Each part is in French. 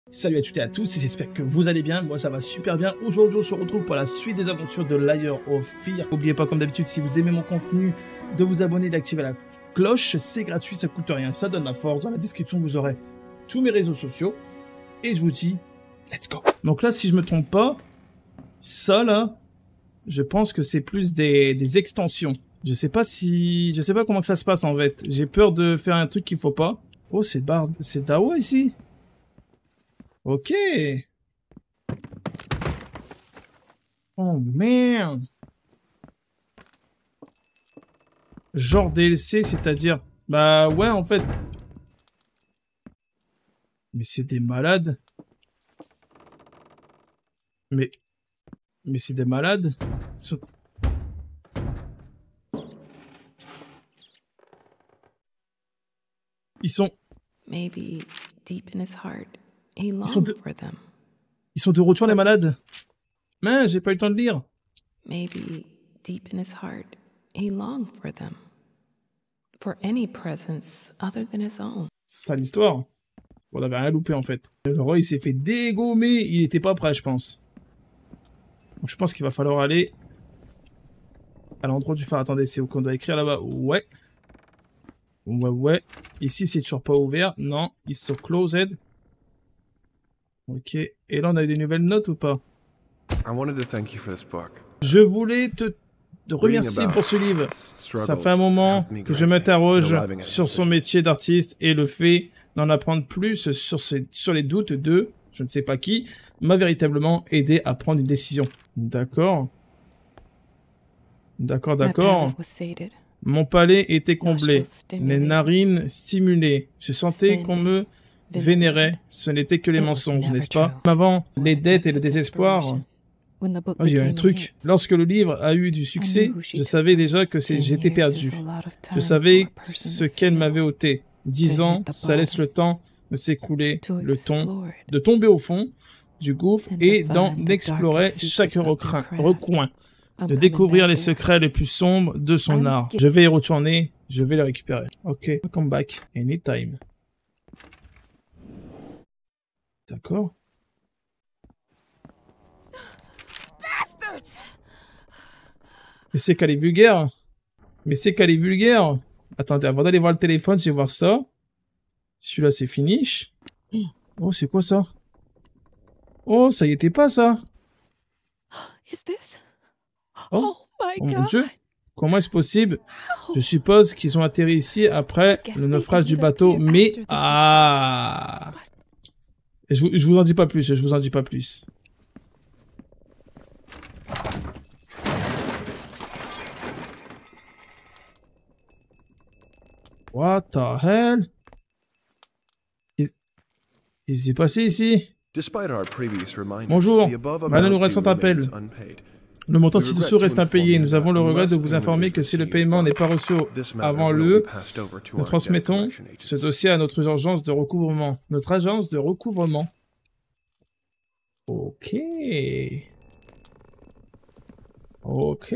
Salut à toutes et à tous, et j'espère que vous allez bien. Moi ça va super bien. Aujourd'hui on se retrouve pour la suite des aventures de Lair of Fear. N'oubliez pas comme d'habitude, si vous aimez mon contenu, de vous abonner, d'activer la cloche. C'est gratuit, ça coûte rien, ça donne la force. Dans la description vous aurez tous mes réseaux sociaux. Et je vous dis, let's go. Donc là si je me trompe pas, ça là, je pense que c'est plus des extensions. Je sais pas comment que ça se passe en fait. J'ai peur de faire un truc qu'il faut pas. Oh c'est Dawa ici. Ok. Oh merde. Genre DLC, c'est-à-dire... Bah ouais, en fait. Mais c'est des malades. Mais c'est des malades. Ils sont... Maybe deep in his heart, he longed for them. Ils sont de retour les malades. Mais j'ai pas eu le temps de lire. Maybe deep in his heart, he longed for them. For any presence other than his own. C'est ça l'histoire. On avait rien loupé en fait. Le roi il s'est fait dégommer. Il était pas prêt je pense. Donc, je pense qu'il va falloir aller à l'endroit du phare. Attendez, c'est où qu'on doit écrire là-bas? Ouais. Ouais. Ici c'est toujours pas ouvert. Non, it's so closed. Ok. Et là on a des nouvelles notes ou pas? Je voulais te remercier pour ce livre. Ça fait un moment que je m'interroge sur son métier d'artiste et le fait d'en apprendre plus sur les doutes de, je ne sais pas qui, m'a véritablement aidé à prendre une décision. D'accord. Mon palais était comblé, mes narines stimulées. Je sentais qu'on me vénérait. Ce n'était que les mensonges, n'est-ce pas? Avant les dettes et le désespoir... Oh, j'ai un truc. Lorsque le livre a eu du succès, je savais déjà que j'étais perdu. Je savais ce qu'elle m'avait ôté. 10 ans, ça laisse le temps de s'écrouler, de tomber au fond du gouffre et d'en explorer chaque recoin, de découvrir les secrets les plus sombres de son art. Je vais y retourner, je vais les récupérer. Ok, come back anytime. D'accord. Mais c'est qu'elle est vulgaire. Attendez, avant d'aller voir le téléphone, je vais voir ça. Celui-là, c'est finish. Oh, c'est quoi ça? Oh, ça y était pas, ça. Oh mon Dieu. Comment est-ce possible? Je suppose qu'ils ont atterri ici après le naufrage du bateau, mais... Ah! Je vous en dis pas plus, What the hell? Qu'est-ce qui s'est passé ici? Bonjour, malgré nos récents appels, le montant ci-dessous reste impayé. Nous avons le regret de vous informer que si le paiement n'est pas reçu avant nous transmettons ce dossier à notre agence de recouvrement. Ok. Ok.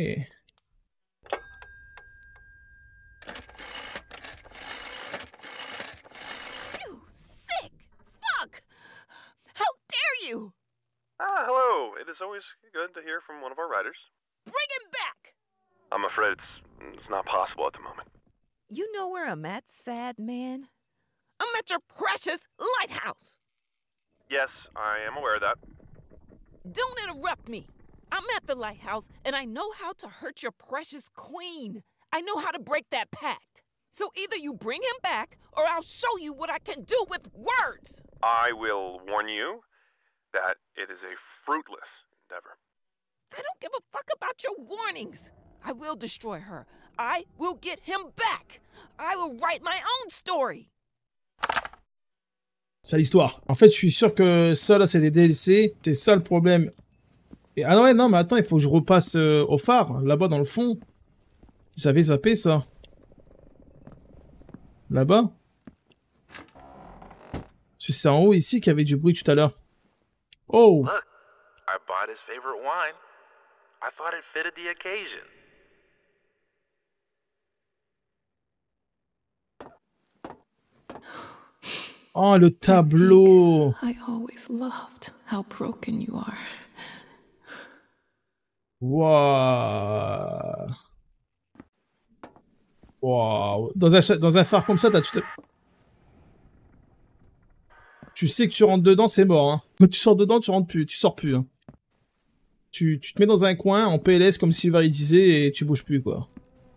Hello. It is always good to hear from one of our writers. Bring him back! I'm afraid it's not possible at the moment. You know where I'm at, sad man? I'm at your precious lighthouse! Yes, I am aware of that. Don't interrupt me. I'm at the lighthouse, and I know how to hurt your precious queen. I know how to break that pact. So either you bring him back, or I'll show you what I can do with words! I will warn you that it is a fruitless endeavor. I don't give a fuck about your warnings. I will destroy her. I will get him back. I will write my own story. C'est l'histoire. En fait, je suis sûr que ça, là, c'est des DLC. C'est ça le problème. Et, ah ouais, non, mais attends, il faut que je repasse au phare, là-bas, dans le fond. J'avais zappé ça. Là-bas. C'est en haut, ici, qu'il y avait du bruit tout à l'heure. Oh! Look, I bought his favorite wine. I thought it fitted the occasion. Oh, le tableau. I always loved how broken you are. Waouh. Waouh. Dans un phare comme ça, tu sais que tu rentres dedans, c'est mort. Hein. Quand tu sors dedans, tu rentres plus, tu sors plus. Hein. Tu te mets dans un coin en PLS comme Sylvain disait et tu bouges plus quoi.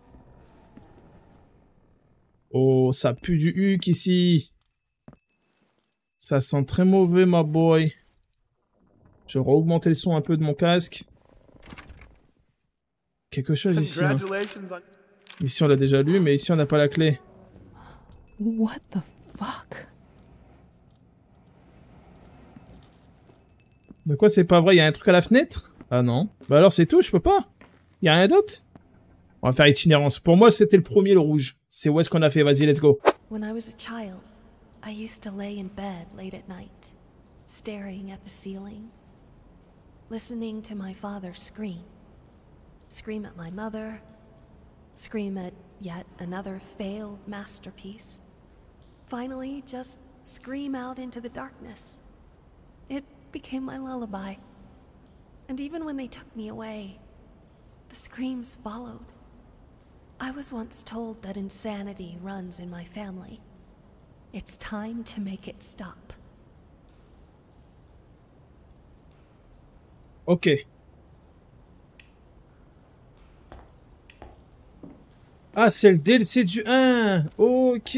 Oh, ça pue du huc ici. Ça sent très mauvais, ma boy. Je vais augmenter le son un peu de mon casque. Quelque chose ici. Hein. Ici, on l'a déjà lu, mais ici, on n'a pas la clé. What the fuck? De quoi c'est pas vrai? Il y a un truc à la fenêtre? Ah non. Bah alors, c'est tout, je peux pas. Il y a rien d'autre? On va faire itinérance. Pour moi, c'était le premier, le rouge. C'est où est-ce qu'on a fait? Vas-y, let's go. When I was a child, I used to lay in bed late at night, staring at the ceiling, listening to my father scream. Scream at my mother, scream at yet another failed masterpiece. Finally, just scream out into the darkness. It became my lullaby. And even when they took me away, the screams followed. I was once told that insanity runs in my family. It's time to make it stop. Ok. Ah, c'est le DLC du 1. Ok.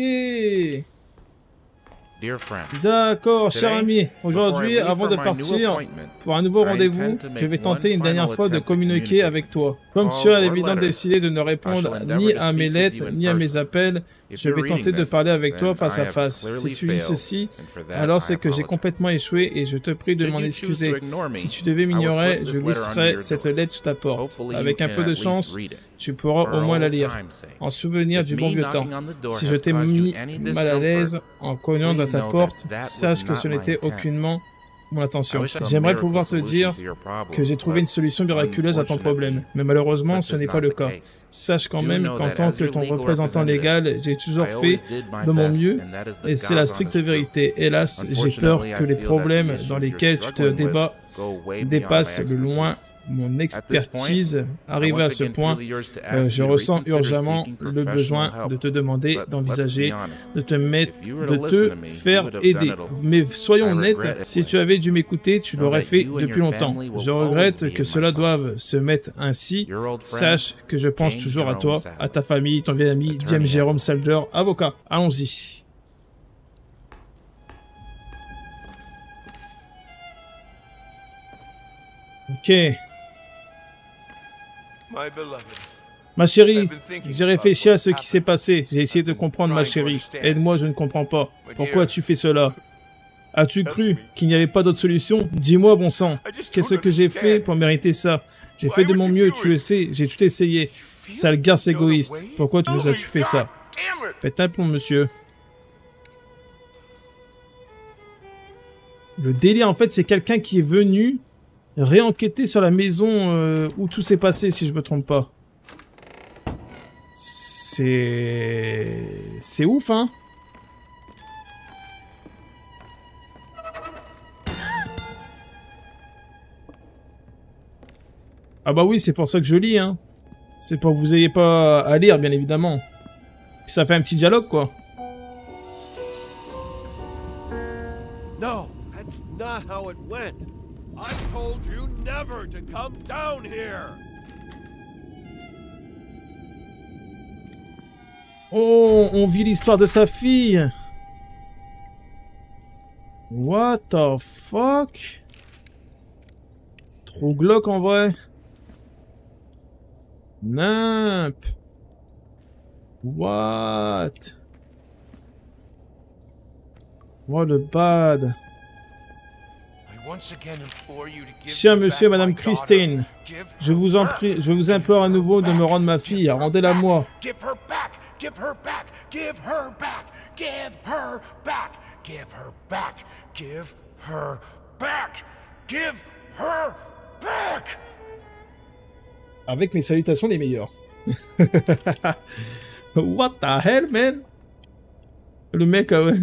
D'accord, cher ami. Aujourd'hui, avant de partir pour un nouveau rendez-vous, je vais tenter une dernière fois de communiquer avec toi. Comme tu as à l'évidence décidé de ne répondre ni à mes lettres, ni à mes appels, je vais tenter de parler avec toi face à face. Si tu lis ceci, alors c'est que j'ai complètement échoué et je te prie de m'en excuser. Si tu devais m'ignorer, je glisserai cette lettre sous ta porte. Avec un peu de chance, tu pourras au moins la lire, en souvenir du bon vieux temps. Si je t'ai mis mal à l'aise en cognant dans ta porte, sache que ce n'était aucunement mon intention. J'aimerais pouvoir te dire que j'ai trouvé une solution miraculeuse à ton problème, mais malheureusement ce n'est pas le cas. Sache quand même qu'en tant que ton représentant légal, j'ai toujours fait de mon mieux, et c'est la stricte vérité. Hélas, j'ai peur que les problèmes dans lesquels tu te débats dépassent de loin mon expertise. Arrivé à ce point, je ressens urgemment le besoin de te demander d'envisager de te faire aider. Mais soyons honnêtes, si tu avais dû m'écouter, tu l'aurais fait depuis longtemps. Je regrette que cela doive se mettre ainsi. Sache que je pense toujours à toi, à ta famille, ton vieil ami James Jerome Salder, avocat. Allons-y. Ok. Ma chérie, j'ai réfléchi à ce qui s'est passé. J'ai essayé de comprendre, ma chérie. Aide-moi, je ne comprends pas. Pourquoi as-tu fait cela? As-tu cru qu'il n'y avait pas d'autre solution? Dis-moi, bon sang. Qu'est-ce que j'ai fait pour mériter ça? J'ai fait de mon mieux, tu le sais. J'ai tout essayé. Sale garce égoïste. Pourquoi nous as-tu fait ça? Pète un plomb, monsieur. Le délire, en fait, c'est quelqu'un qui est venu réenquêter sur la maison où tout s'est passé, si je me trompe pas. C'est ouf, hein. Ah bah oui, c'est pour ça que je lis, hein. C'est pour que vous ayez pas à lire, bien évidemment. Puis ça fait un petit dialogue, quoi. No, that's not how it went. I told you never to come down here. Oh, on vit l'histoire de sa fille. What the fuck? Trop glauque en vrai. Nimp. What? What the bad. Cher monsieur et madame Christine, je vous en prie, je vous implore à nouveau de me rendre ma fille. Rendez-la moi. Give her back. Give her back. Give her back. Give her back. Give her back. Give her back. Give her back. Avec mes salutations les meilleures. What the hell, man? Le mec, ah ouais.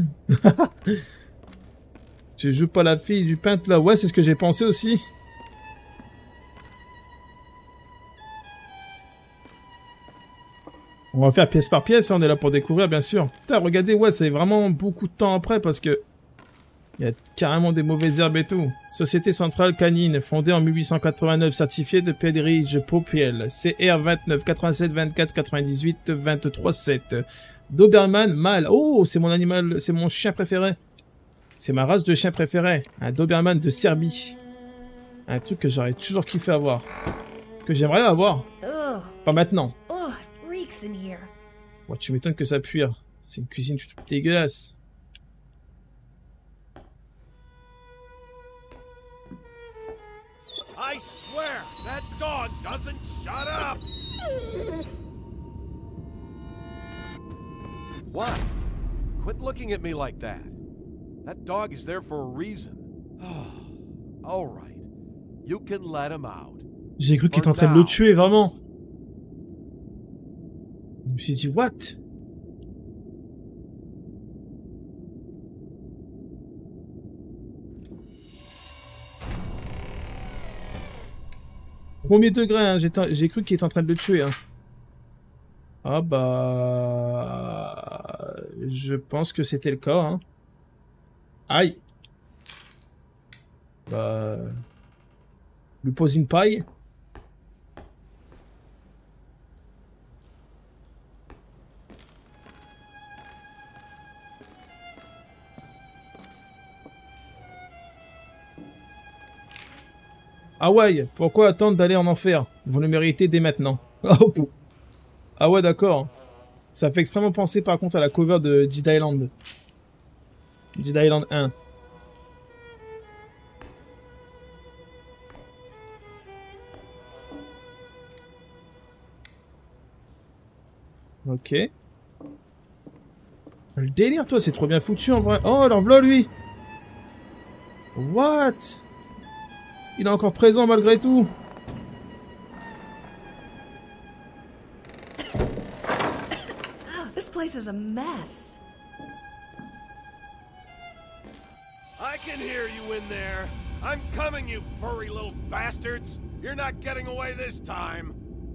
Tu joues pas la fille du peintre là? Ouais, c'est ce que j'ai pensé aussi. On va faire pièce par pièce, hein, on est là pour découvrir, bien sûr. Putain, regardez, ouais, c'est vraiment beaucoup de temps après parce que... Il y a carrément des mauvaises herbes et tout. Société Centrale Canine, fondée en 1889, certifiée de Pédrige Popiel, CR 29 87 24 98 23 7. Doberman mâle. Oh, c'est mon animal, c'est mon chien préféré. C'est ma race de chien préférée. Un Doberman de Serbie. Un truc que j'aurais toujours kiffé avoir. Que j'aimerais avoir. Pas maintenant. Ouais, tu m'étonnes que ça pue. C'est une cuisine dégueulasse. I swear, that dog doesn't shut up! What? Quit looking at me like that. That dog is there for a reason. All right. You can let him out. J'ai cru qu'il était en train de le tuer, vraiment. Je me suis dit, what? Premier degré, hein, j'ai cru qu'il était en train de le tuer. Hein. Ah bah... Je pense que c'était le cas. Hein. Aïe. Bah... Lui pose une paille. Ah ouais, pourquoi attendre d'aller en enfer? Vous le méritez dès maintenant. Ah ouais, d'accord. Ça fait extrêmement penser par contre à la cover de Dead Island. Dead Island 1. Ok. Le délire, toi, c'est trop bien foutu en vrai. Oh, alors voilà lui. What? Il est encore présent malgré tout. This place is a mess. I can hear you in there. I'm coming, you furry little bastards. You're not getting away this time.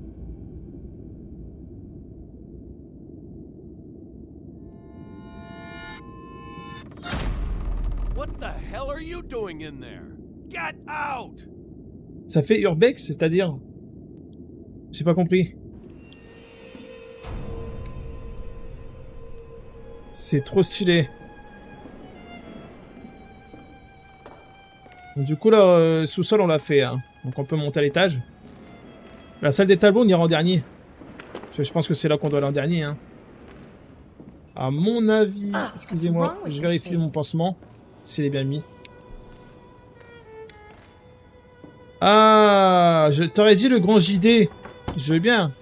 What the hell are you doing in there? Get out! Ça fait urbex, c'est-à-dire? J'ai pas compris. C'est trop stylé. Du coup là, sous-sol on l'a fait, hein. Donc on peut monter à l'étage. La salle des tableaux on ira en dernier. Parce que je pense que c'est là qu'on doit aller en dernier, hein. À mon avis, excusez-moi, je vérifie mon pansement, s'il est bien mis. Ah, je t'aurais dit le grand JD. Je veux bien.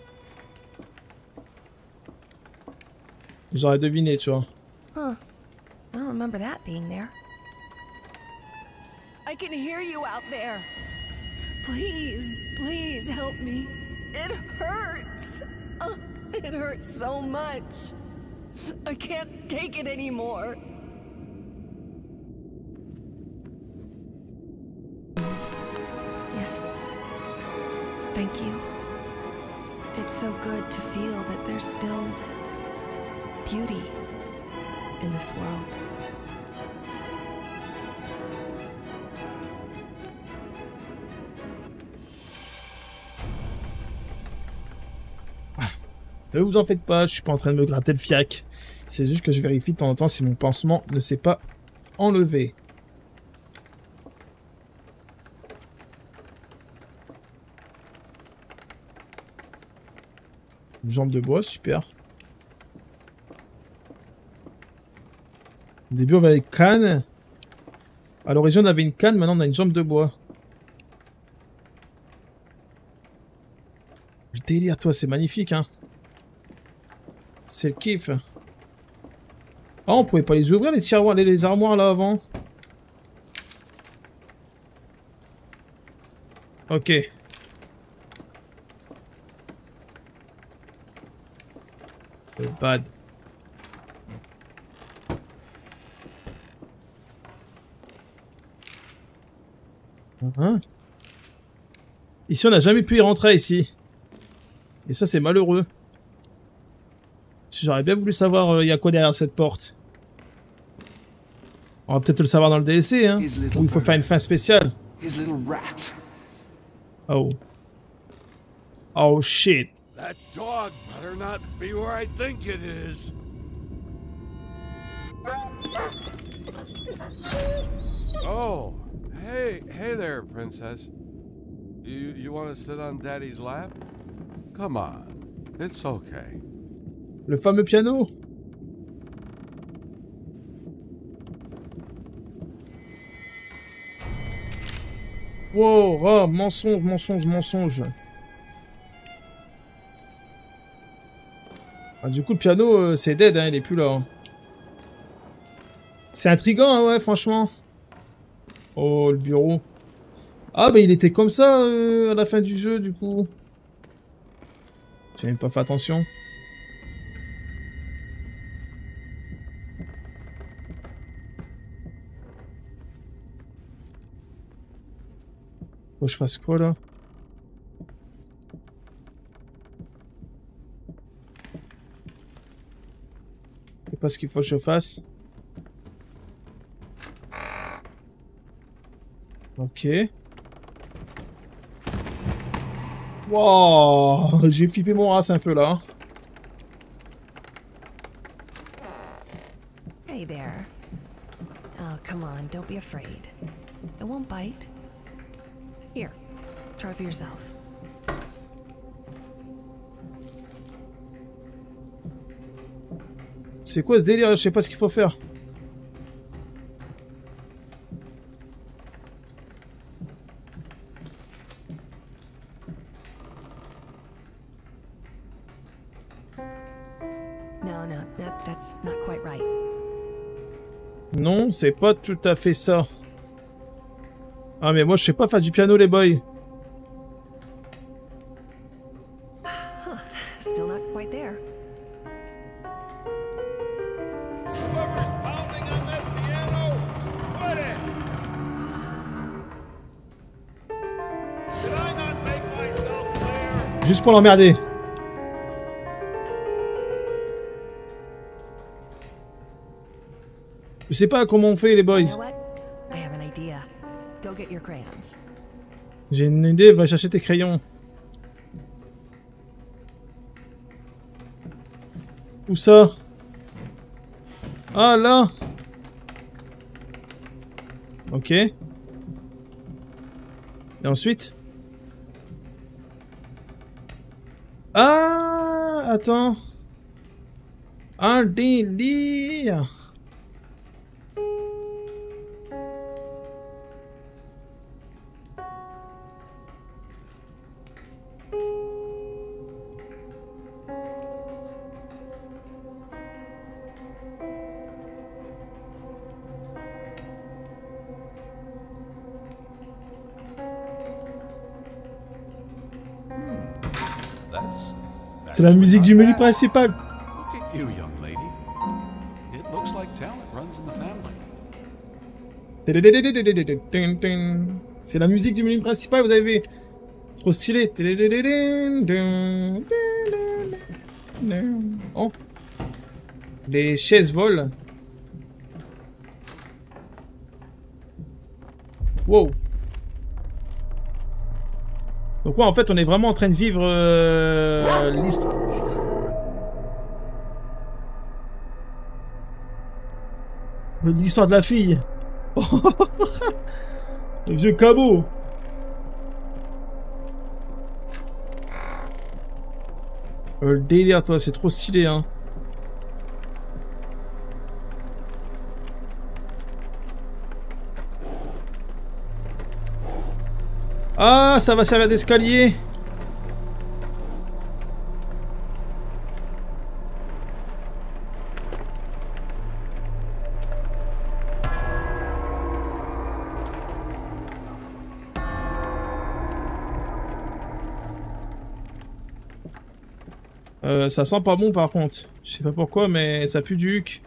J'aurais deviné, tu vois. Huh. I don't remember that being there. I can hear you out there. Please, please help me. It hurts. Oh, it hurts so much. I can't take it anymore. Yes. Thank you. It's so good to feel that there's still beauty in this world. Ne vous en faites pas, je suis pas en train de me gratter le fiac. C'est juste que je vérifie de temps en temps si mon pansement ne s'est pas enlevé. Une jambe de bois, super. Au début on avait une canne. À l'origine on avait une canne, maintenant on a une jambe de bois. Le délire, toi, c'est magnifique, hein. C'est le kiff. Oh, on pouvait pas les ouvrir, les tiroirs, les armoires, là, avant. Ok. Bad. Hein? Ici, on n'a jamais pu y rentrer, ici. Et ça, c'est malheureux. J'aurais bien voulu savoir il y a quoi derrière cette porte. On va peut-être le savoir dans le DLC, hein. Où il faut faire une fin spéciale. Oh. Oh, shit. That dog better not be where I think it is. Oh, hey there, princess. You want to sit on Daddy's lap? Come on, it's okay. Le fameux piano. Wow, oh, mensonge, mensonge, mensonge. Ah, du coup, le piano, c'est dead, hein, il est plus là. Hein. C'est intriguant, hein, ouais, franchement. Oh, le bureau. Ah, bah il était comme ça à la fin du jeu, du coup. J'ai même pas fait attention. Faut que je fasse quoi, là? Je sais pas ce qu'il faut que je fasse. Ok. Wow, j'ai flippé mon race un peu là. Hey there. Oh, come on, don't be afraid. It won't bite. Here, try for yourself. C'est quoi ce délire? Je sais pas ce qu'il faut faire. That's not quite right. Non, c'est pas tout à fait ça. Ah mais moi je sais pas faire du piano les boys. Still not quite there. Whoever's pounding on that piano, quit it! Did I not make myself clear? Juste pour l'emmerder. Je sais pas comment on fait les boys. You know what? I have an idea. Go get your crayons. J'ai une idée, va chercher tes crayons. Où ça? Ah là. Ok. Et ensuite? Ah, attends. Un délire. C'est la musique du menu principal. Look at you, young lady. It looks like talent runs in the family. C'est la musique du menu principal, vous avez vu. Trop stylé. Oh. Les chaises volent. Wow. Donc ouais, en fait, on est vraiment en train de vivre l'histoire. L'histoire de la fille. Le vieux cabot. Le délire, toi, c'est trop stylé, hein. Ah, ça va servir d'escalier. Ça sent pas bon par contre. Je sais pas pourquoi, mais ça pue du huc.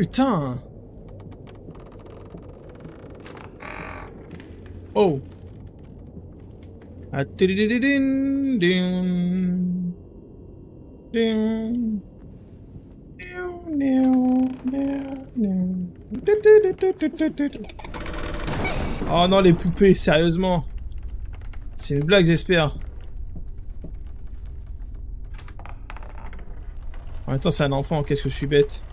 Putain. Oh. Ah, tididididin, din. Din. Oh non, les poupées, sérieusement. C'est une blague, j'espère. En même temps, c'est un enfant, qu'est-ce que je suis bête.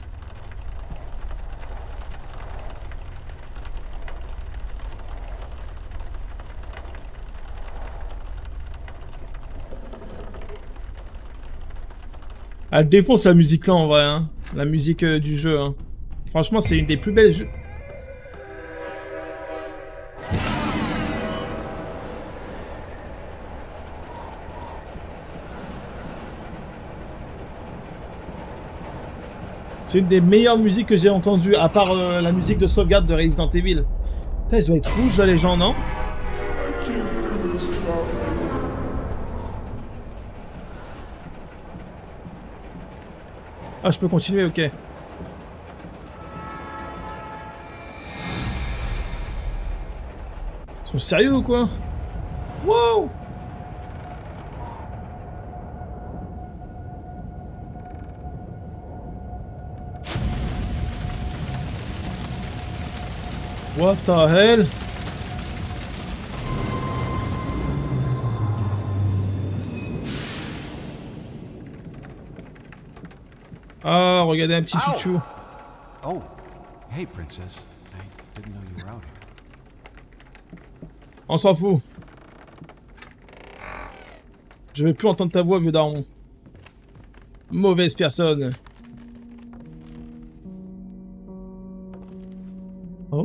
Elle défonce la musique là en vrai, hein. La musique du jeu. Hein. Franchement, c'est une des plus belles jeux. C'est une des meilleures musiques que j'ai entendues, à part la musique de sauvegarde de Resident Evil. Putain, ils doivent être rouges là les gens, non? Ah, je peux continuer, ok. Ils sont sérieux ou quoi? Wow! What the hell? Ah, regardez un petit chouchou. Oh, hey princess. I didn't know you were out here. On s'en fout. Je veux plus entendre ta voix, vieux daron. Mauvaise personne. Oh.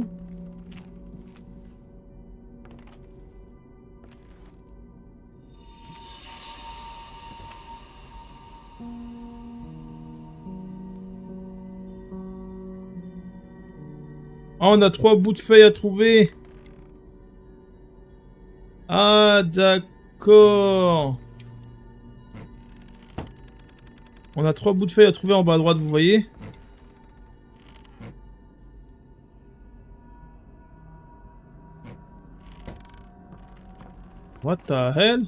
Ah, on a 3 bouts de feuilles à trouver. Ah, d'accord. On a 3 bouts de feuilles à trouver en bas à droite, vous voyez? What the hell?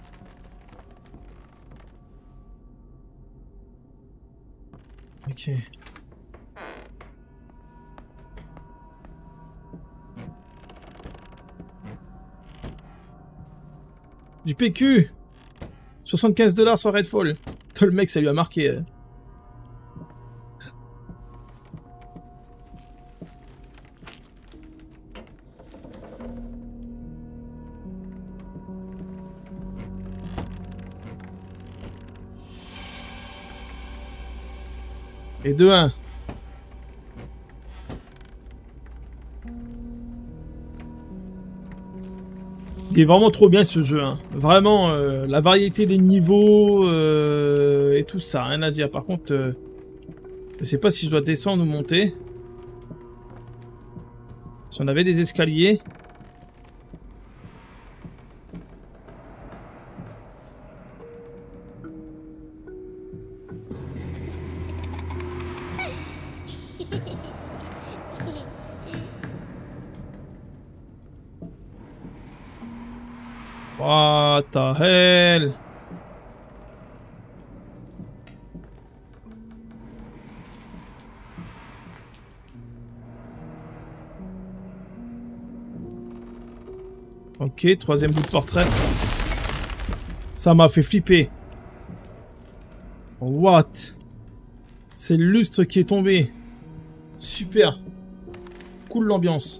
Ok. Du PQ 75 $ sur Redfall. Le mec, ça lui a marqué. Et 2-1. Il est vraiment trop bien ce jeu, hein. Vraiment, la variété des niveaux et tout ça, rien à dire. Par contre, je sais pas si je dois descendre ou monter. Si on avait des escaliers. What the hell? Ok, 3e bout de portrait. Ça m'a fait flipper. What? C'est le lustre qui est tombé. Super. Cool l'ambiance.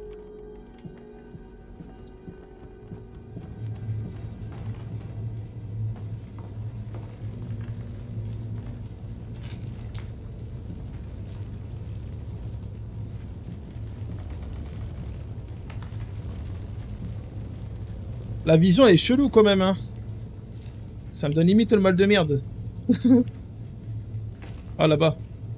La vision est chelou quand même, hein. Ça me donne limite le mal de merde. Ah, là-bas.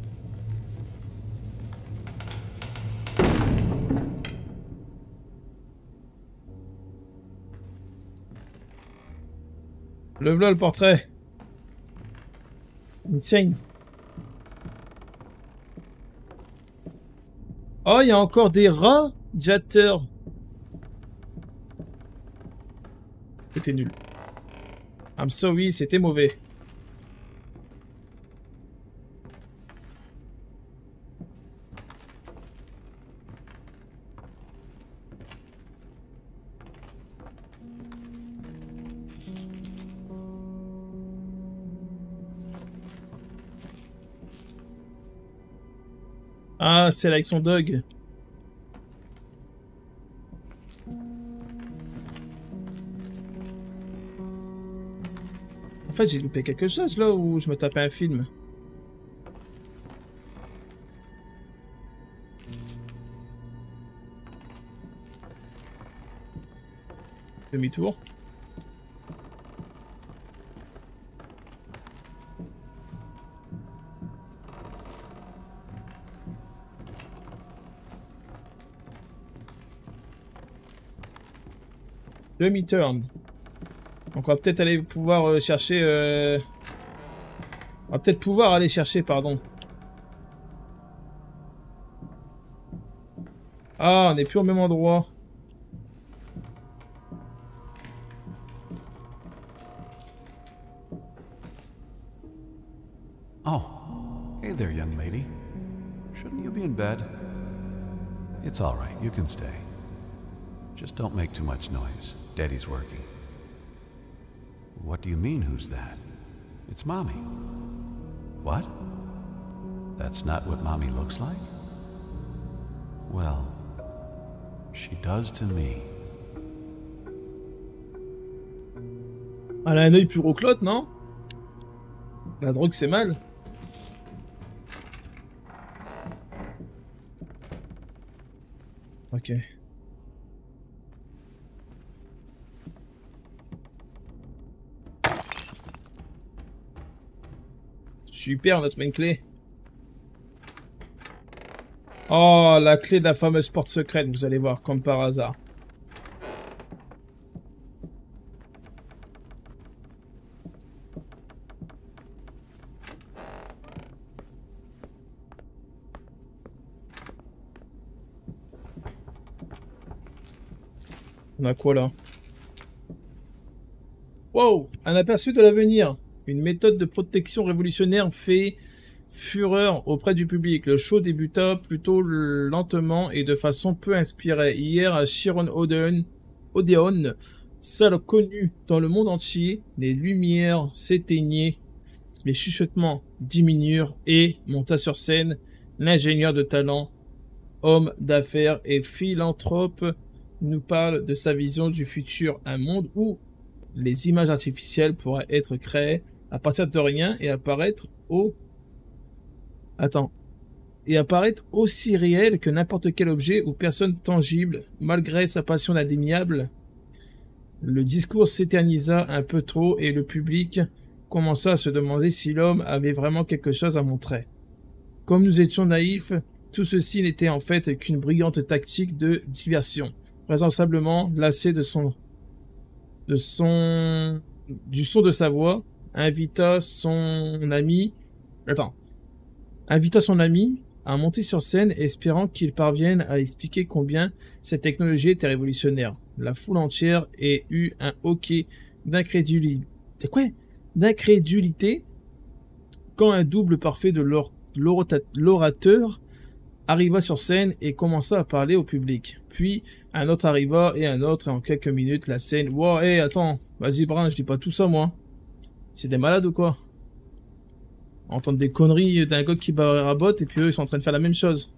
Le voilà le portrait. Insane. Oh, il y a encore des radiateurs. C'était nul. I'm sorry, c'était mauvais. Ah, c'est là avec son dog. En fait, j'ai loupé quelque chose là où je me tapais un film. Demi-tour. Demi-turn. Donc on va peut-être aller pouvoir chercher... On va peut-être pouvoir aller chercher, pardon. Ah, on n'est plus au même endroit. Oh, hey there, young lady. Shouldn't you be in bed? It's all right, you can stay. Just don't make too much noise. Daddy's working. What do you mean, who's that? It's Mommy. What? That's not what Mommy looks like? Well, she does to me. Elle a un œil plus gros que l'autre, non? La drogue, c'est mal. Ok. Super, on a trouvé une clé. Oh, la clé de la fameuse porte secrète, vous allez voir, comme par hasard. On a quoi là? Wow, un aperçu de l'avenir. Une méthode de protection révolutionnaire fait fureur auprès du public. Le show débuta plutôt lentement et de façon peu inspirée. Hier à Chiron Odeon, salle connue dans le monde entier, les lumières s'éteignaient, les chuchotements diminuèrent et monta sur scène l'ingénieur de talent, homme d'affaires et philanthrope nous parle de sa vision du futur, un monde où les images artificielles pourraient être créées à partir de rien et apparaître aussi réel que n'importe quel objet ou personne tangible. Malgré sa passion indéniable, le discours s'éternisa un peu trop et le public commença à se demander si l'homme avait vraiment quelque chose à montrer. Comme nous étions naïfs, tout ceci n'était en fait qu'une brillante tactique de diversion. Vraisemblablement lassé du son de sa voix, invita son ami à monter sur scène, espérant qu'il parvienne à expliquer combien cette technologie était révolutionnaire. La foule entière eut un hoquet d'incrédulité quand un double parfait de l'orateur arriva sur scène et commença à parler au public. Puis, un autre arriva et un autre, et en quelques minutes, la scène... Wow, hey, attends, vas-y, Brin, je dis pas tout ça, moi. C'est des malades ou quoi? Entendre des conneries d'un gars qui rabote, et puis eux, ils sont en train de faire la même chose.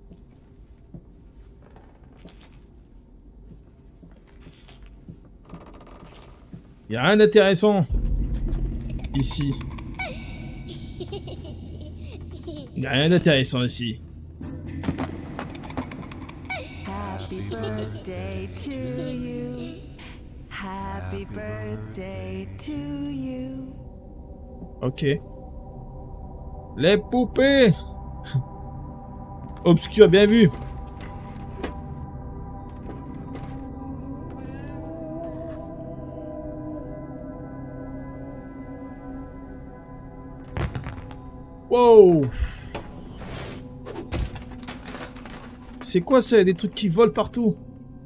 Y a rien d'intéressant. Ici. Y a rien d'intéressant ici. Happy birthday to you. Happy birthday to you. Ok. Les poupées. Obscur, bien vu. Wow. C'est quoi ça? Des trucs qui volent partout?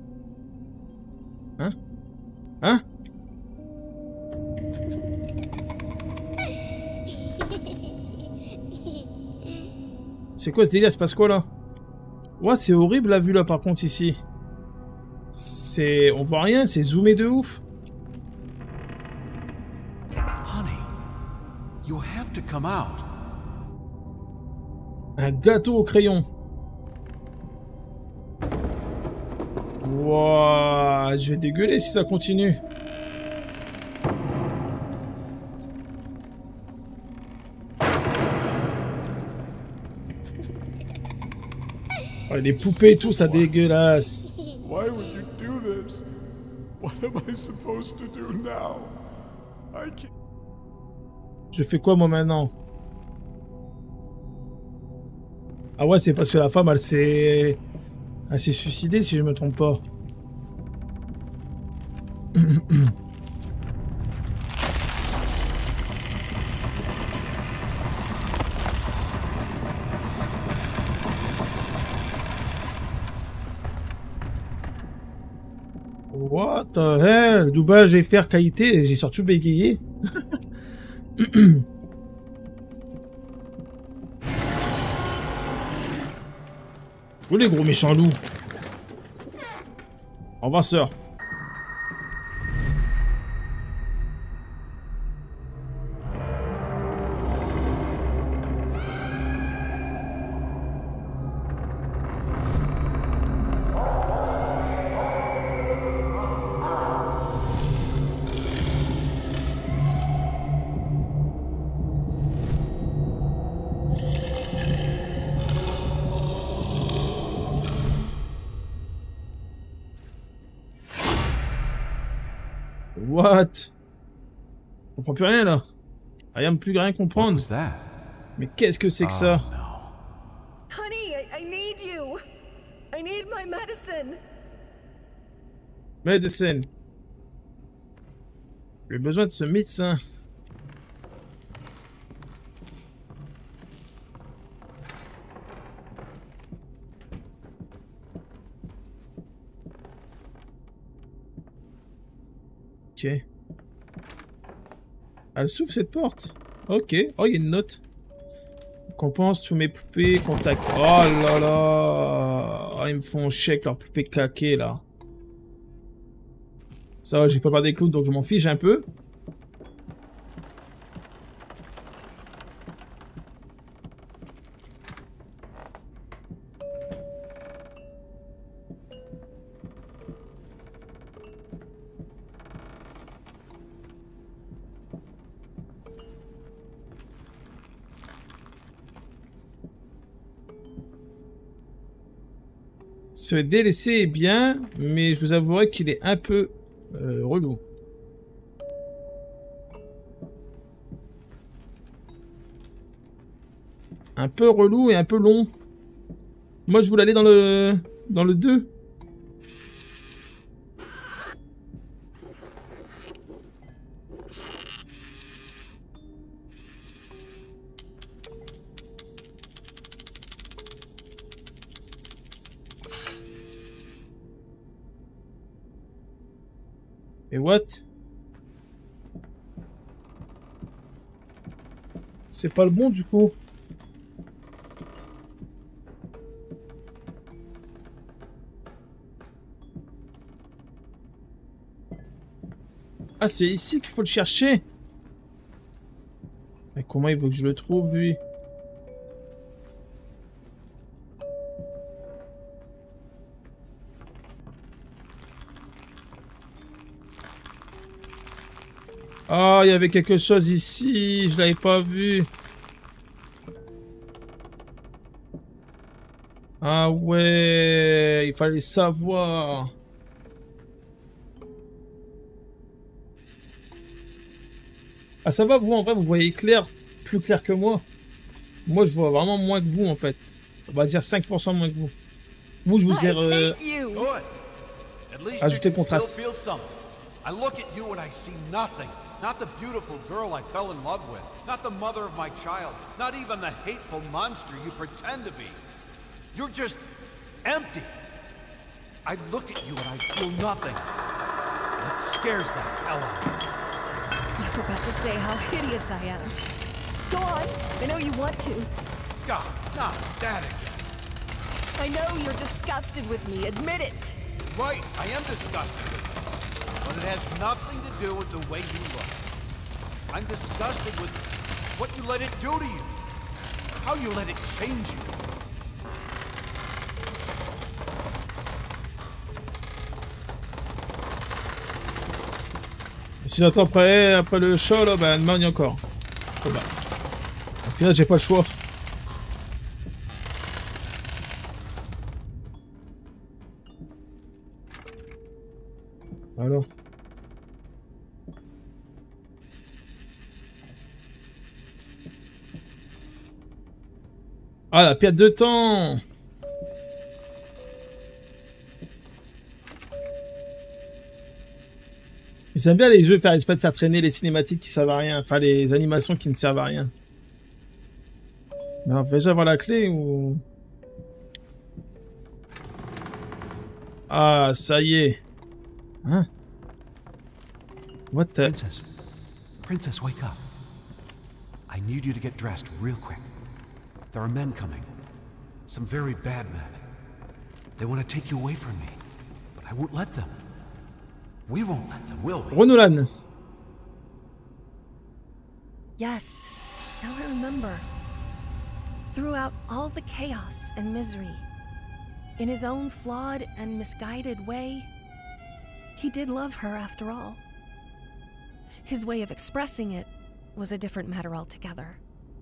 Hein? Hein? C'est quoi ce délire? Ça se passe quoi là? Ouais, c'est horrible la vue là par contre ici. C'est... On voit rien, c'est zoomé de ouf. Honey, you have to come out. Un gâteau au crayon. Wouah, je vais dégueuler si ça continue. Oh, les poupées et tout, ça dégueulasse. Why would you do this? What am I supposed to do now? I can't... Je fais quoi moi maintenant? Ah ouais, c'est parce que la femme, elle s'est suicidée si je me trompe pas. What the hell? Doublage FR qualité, j'ai surtout bégayé. Où les gros méchants loups? Au revoir, sœur. What? Je comprends plus rien là. Rien plus rien comprendre. Mais qu'est-ce que c'est que ça? Honey, I need you. I need my medicine. Medicine. J'ai besoin de ce médecin. Ok. Elle s'ouvre cette porte. Ok. Oh, il y a une note. Compense tous mes poupées, contact. Oh là là. Oh, ils me font chèque leurs poupées claquées là. Ça va, j'ai pas des clowns donc je m'en fiche un peu. Ce DLC est bien, mais je vous avouerai qu'il est un peu relou. Un peu relou et un peu long. Moi, je voulais aller dans le 2. Et what? C'est pas le bon du coup. Ah, c'est ici qu'il faut le chercher. Mais comment il veut que je le trouve lui? Ah, il y avait quelque chose ici, je l'avais pas vu. Ah ouais, il fallait savoir. Ah ça va vous, en vrai, vous voyez clair, plus clair que moi. Moi je vois vraiment moins que vous en fait. On va dire 5% moins que vous. Vous, je vous ai ajouté le contraste. I look at you and I see nothing. Not the beautiful girl I fell in love with. Not the mother of my child. Not even the hateful monster you pretend to be. You're just empty. I look at you and I feel nothing. And it scares the hell out of me. You forgot to say how hideous I am. Go on, I know you want to. God, not that again. I know you're disgusted with me, admit it. Right, I am disgusted with you. But it has nothing to do with the way you look. I'm disgusted with what you let it do to you. How you let it change you. Si j'attends après le show, là, bah, demain on y est encore. Oh, bah. Au final, j'ai pas le choix. Alors. Ah, la perte de temps! Ils aiment bien les jeux faire exprès de faire traîner les cinématiques qui servent à rien. Enfin, les animations qui ne servent à rien. Alors, vais-je avoir la clé ou... Ah, ça y est. Hein? What the... Princess, wake up. I need you to get dressed real quick. There are men coming. Some very bad men. They want to take you away from me. But I won't let them. We won't let them, will we? Renolan. Yes, now I remember. Throughout all the chaos and misery, in his own flawed and misguided way, he did love her after all. His way of expressing it was a different matter altogether.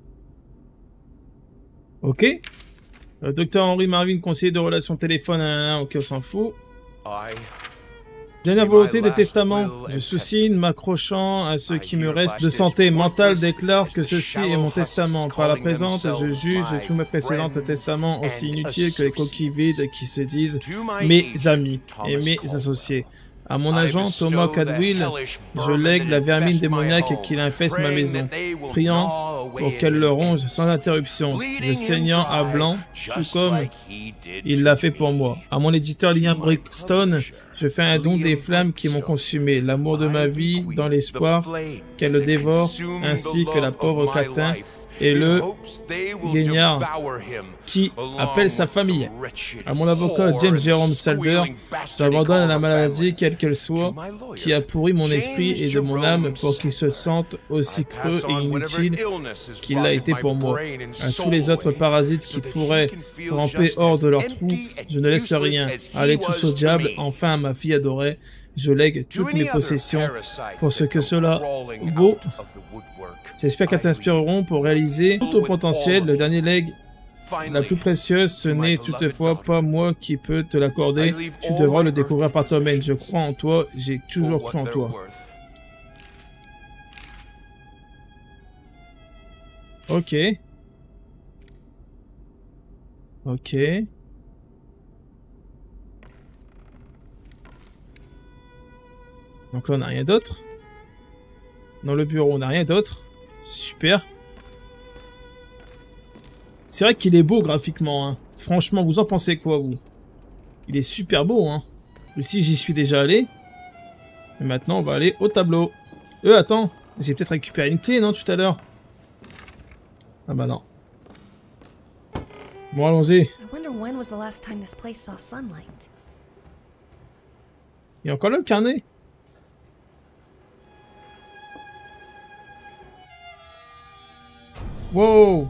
Ok. Docteur Henry Marvin, conseiller de relations téléphone, ok, on s'en fout. Dernière volonté de testament. Je sous-signe, m'accrochant à ce qui me reste de santé mentale, déclare que ceci est mon testament. Par la présente, je juge tous mes précédents testaments aussi inutiles que les coquilles vides qui se disent mes amis et mes associés. À mon agent, Thomas Cadwell, je lègue la vermine démoniaque qui infeste ma maison, priant pour qu'elle le ronge sans interruption, le saignant à blanc, tout comme il l'a fait pour moi. À mon éditeur Liam Brixton, je fais un don des flammes qui m'ont consumé, l'amour de ma vie dans l'espoir qu'elle le dévore, ainsi que la pauvre Catin et le Guignard qui appelle sa famille. À mon avocat James Jerome Salder, j'abandonne à la maladie quelle qu'elle soit, qui a pourri mon esprit et de mon âme pour qu'il se sente aussi creux et inutile qu'il l'a été pour moi. À tous les autres parasites qui pourraient ramper hors de leur trou, je ne laisse rien. Allez tous au diable, enfin à ma fille adorée, je lègue toutes mes possessions pour ce que cela vaut. J'espère qu'elles t'inspireront pour réaliser tout ton potentiel. Le dernier legs, la plus précieuse, ce n'est toutefois pas moi qui peux te l'accorder. Tu devras le découvrir par toi-même. Je crois en toi, j'ai toujours cru en toi. Ok. Ok. Donc là, on n'a rien d'autre. Dans le bureau, on n'a rien d'autre. Super. C'est vrai qu'il est beau graphiquement, hein. Franchement, vous en pensez quoi, vous? Il est super beau, hein. Ici, j'y suis déjà allé. Et maintenant, on va aller au tableau. Attends. J'ai peut-être récupéré une clé, non, tout à l'heure? Ah bah non. Bon, allons-y. Il y a encore là le carnet? Wow.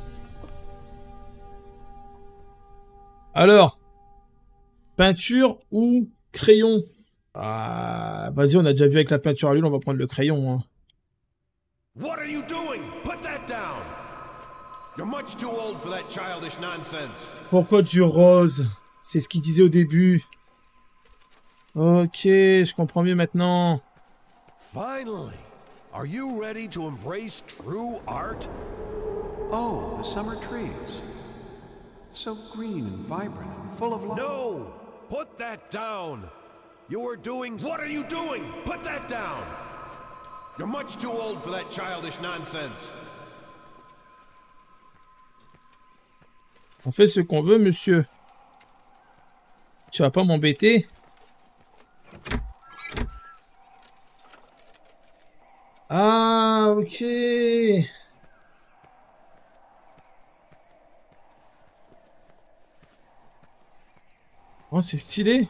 Alors, peinture ou crayon? Ah, vas-y, on a déjà vu avec la peinture à l'huile, on va prendre le crayon. Hein. What are you doing? Put that down. You're much too old for that childish nonsense. Pourquoi du rose? C'est ce qu'il disait au début. Ok, je comprends mieux maintenant. Finally. Are you ready to embrace true art? Oh, the summer trees. So green and vibrant and full of life. No! Put that down! You are doing... What are you doing? Put that down! You're much too old for that childish nonsense. On fait ce qu'on veut, monsieur. Tu vas pas m'embêter? Ah, ok. Oh, c'est stylé.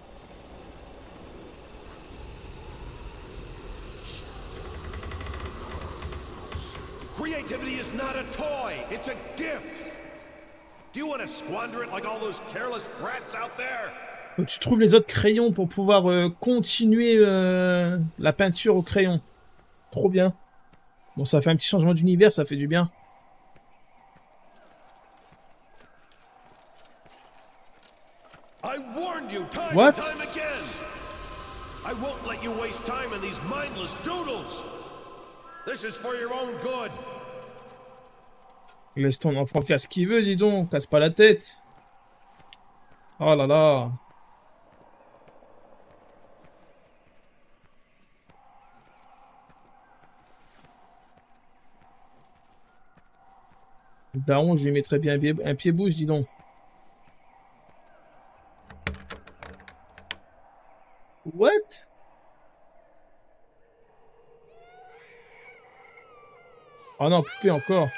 Creativity is not a toy, it's a gift. Do you want to squander it like all those careless brats out there? Faut que tu trouves les autres crayons pour pouvoir continuer la peinture au crayon. Trop bien. Bon, ça fait un petit changement d'univers, ça fait du bien. I warned you time What? and time again. I won't let you waste time in these mindless doodles. This is for your own good. Laisse ton enfant faire ce qu'il veut, dis donc. Casse pas la tête. Oh là là. Daron, je lui mettrais bien un pied-bouche, dis donc. What? Oh non, poupée encore.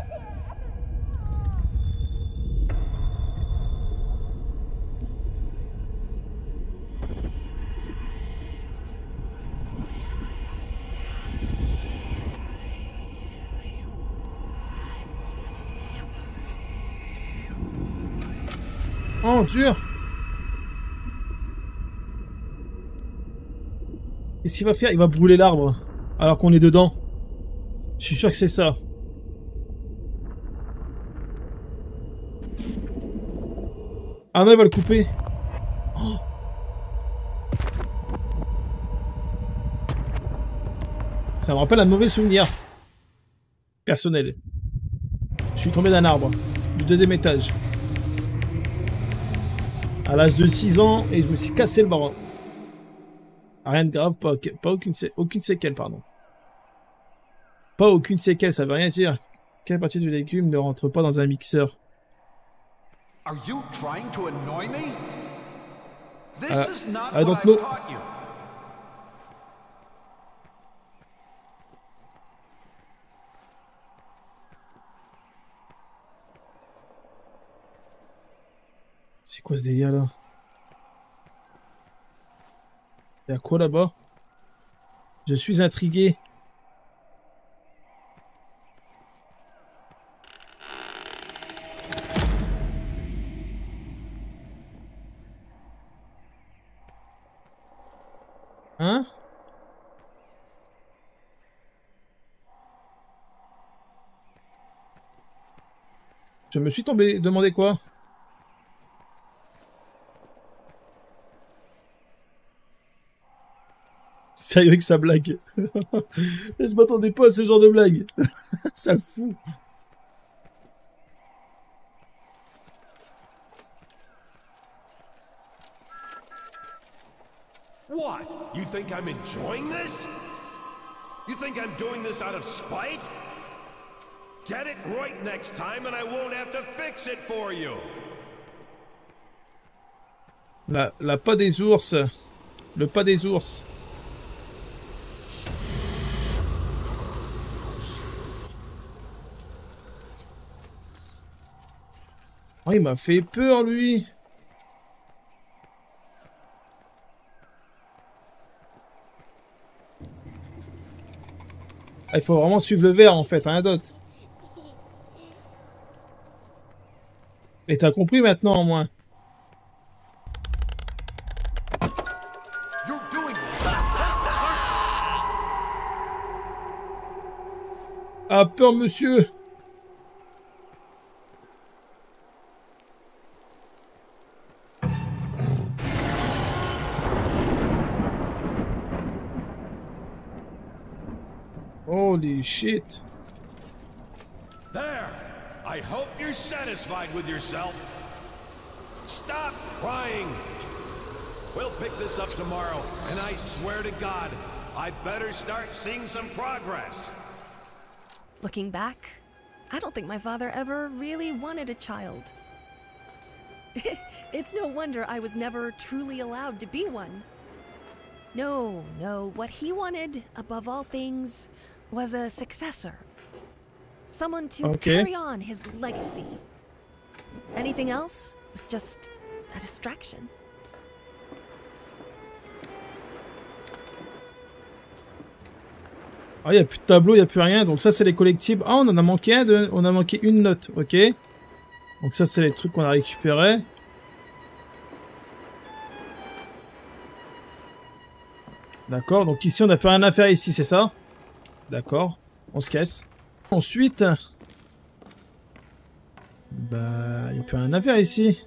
Oh, dur. Qu'est-ce qu'il va faire? Il va brûler l'arbre. Alors qu'on est dedans. Je suis sûr que c'est ça. Ah non, il va le couper. Oh. Ça me rappelle un mauvais souvenir. Personnel. Je suis tombé d'un arbre. Du 2e étage. À l'âge de 6 ans, et je me suis cassé le bras. Rien de grave, pas aucune séquelle, pardon. Pas aucune séquelle, ça veut rien dire. Quelle partie du légume ne rentre pas dans un mixeur? Are you trying to annoy me? This is not I what don't I know. taught you. C'est quoi ce délire là? Y'a quoi là-bas? Je suis intrigué. Hein? Je me suis demandé quoi? Sérieux avec sa blague. Je m'attendais pas à ce genre de blague. Ça le fout. What? You think I'm enjoying this? You think I'm doing this out of spite? Get it right next time and I won't have to fix it for you. La pas des ours. Le pas des ours. Oh, il m'a fait peur, lui. Ah, il faut vraiment suivre le verre, en fait, rien d'autre. Et t'as compris maintenant, au moins. Ah, peur, monsieur. Holy shit. There! I hope you're satisfied with yourself. Stop crying! We'll pick this up tomorrow, and I swear to God, I better start seeing some progress. Looking back, I don't think my father ever really wanted a child. It's no wonder I was never truly allowed to be one. No, what he wanted, above all things, was a successor. Someone to carry on his legacy. Anything else was just a distraction. Ah, il n'y a plus de tableau, il n'y a plus rien. Donc ça, c'est les collectibles. Ah, on en a manqué on a manqué une note. Ok. Donc ça, c'est les trucs qu'on a récupérés. D'accord. Donc ici, on n'a plus rien à faire ici, c'est ça? D'accord. On se casse. Ensuite... Bah... Il n'y a plus rien à faire ici.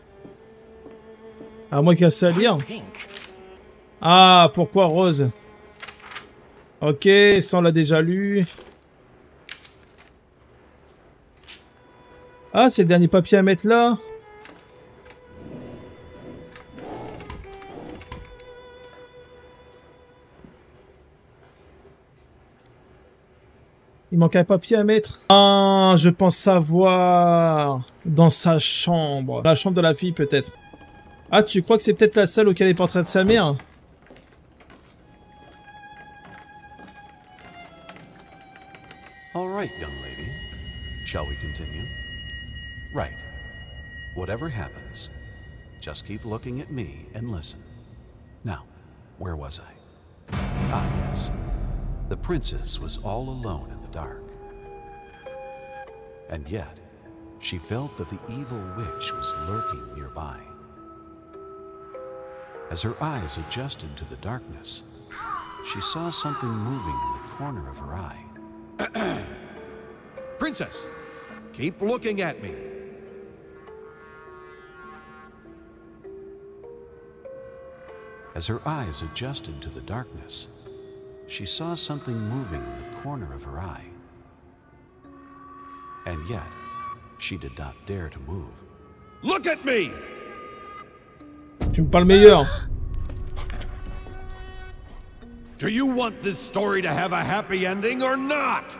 À moins qu'il y a ça à lire. Ah, pourquoi rose? Ok, ça on l'a déjà lu. Ah, c'est le dernier papier à mettre là. Il manque un papier à mettre. Ah, je pense savoir. Dans sa chambre. La chambre de la fille peut-être. Ah, tu crois que c'est peut-être la salle auquel est le portrait de sa mère? All right, young lady. Shall we continue? Right. Whatever happens, just keep looking at me and listen. Now, where was I? Ah, yes. The princess was all alone in the dark. And yet, she felt that the evil witch was lurking nearby. As her eyes adjusted to the darkness, she saw something moving in the corner of her eye. Princess, keep looking at me. As her eyes adjusted to the darkness, she saw something moving in the corner of her eye. And yet, she did not dare to move. Look at me! Tu me parles meilleur. Do you want this story to have a happy ending or not?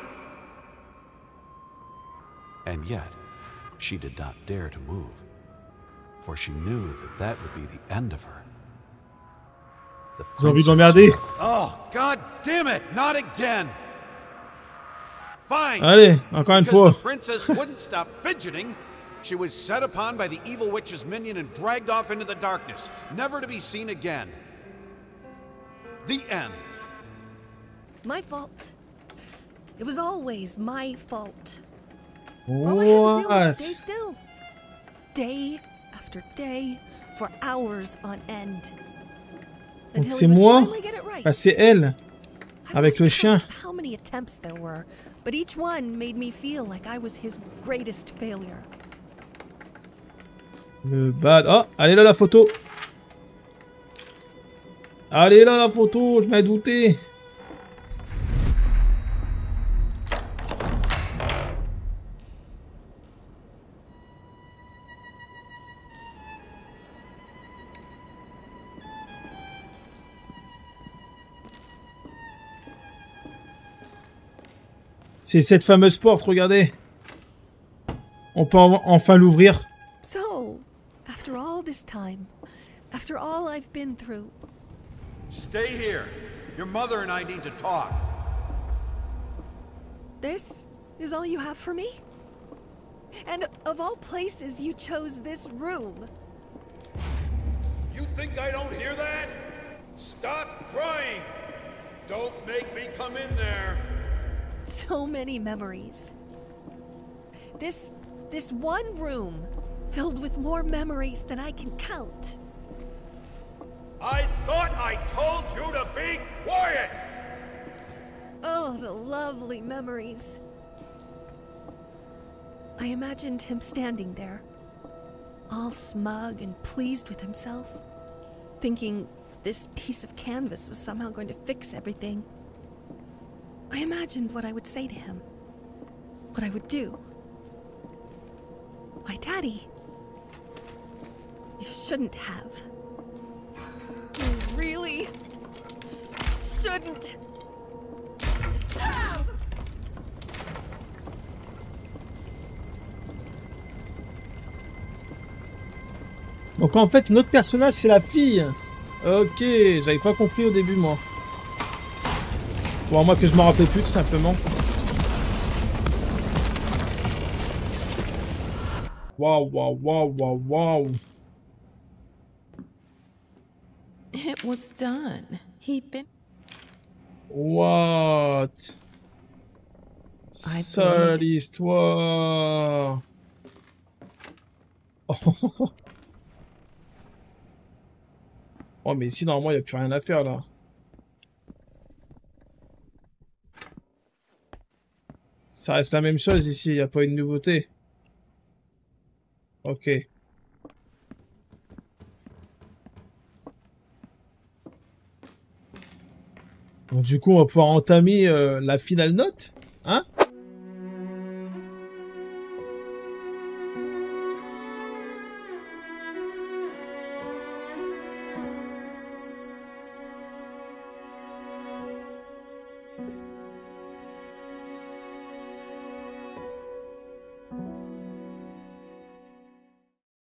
And yet, she did not dare to move, for she knew that that would be the end of her. J'ai envie d'emmerder. Oh, God damn it! Not again! Fine. Allez, encore une fois. The princess wouldn't stop fidgeting. She was set upon by the evil witch's minion and dragged off into the darkness, never to be seen again. The end. My fault. It was always my fault. What? All I had to do was stay still. Day after day, for hours on end. Donc c'est moi, bah c'est elle, avec le chien. How many attempts there were, but each one made me feel like I was his greatest failure. Le bad. Oh, allez là la photo. Allez là la photo, je m'ai douté. C'est cette fameuse porte, regardez. On peut enfin l'ouvrir. So, after all this time, after all I've been through. Stay here. Your mother and I need to talk. This is all you have for me? And of all places, you chose this room. You think I don't hear that? Stop crying! Don't make me come in there. So many memories. This one room filled with more memories than I can count. I thought I told you to be quiet! Oh, the lovely memories. I imagined him standing there, all smug and pleased with himself, thinking this piece of canvas was somehow going to fix everything. I imagined what I would say to him, what I would do. My daddy, you shouldn't have. You really shouldn't have. Donc en fait, notre personnage, c'est la fille. Ok, j'avais pas compris au début, moi. Bon, moi que je me rappelais plus, tout simplement. Waouh, waouh, waouh, waouh, waouh. It was done. He'd been... What? Sale histoire. Oh, mais ici, normalement, il n'y a plus rien à faire, là. Ça reste la même chose ici, il n'y a pas une nouveauté. Ok. Bon, du coup, on va pouvoir entamer la finale note, hein?